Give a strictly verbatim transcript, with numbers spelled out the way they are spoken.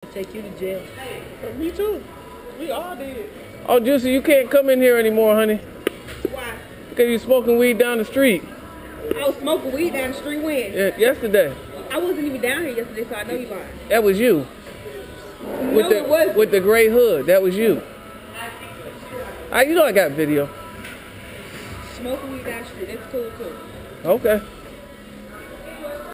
Take you to jail. But me too. We all did. Oh, Juicy, you can't come in here anymore, honey. Why? Because you're smoking weed down the street. I was smoking weed down the street when? Yeah, yesterday. I wasn't even down here yesterday, so I know you lying. That was you. No, With the, it wasn't. With the gray hood. That was you. I, you know I got video. Smoking weed down the street, that's cool too. Okay.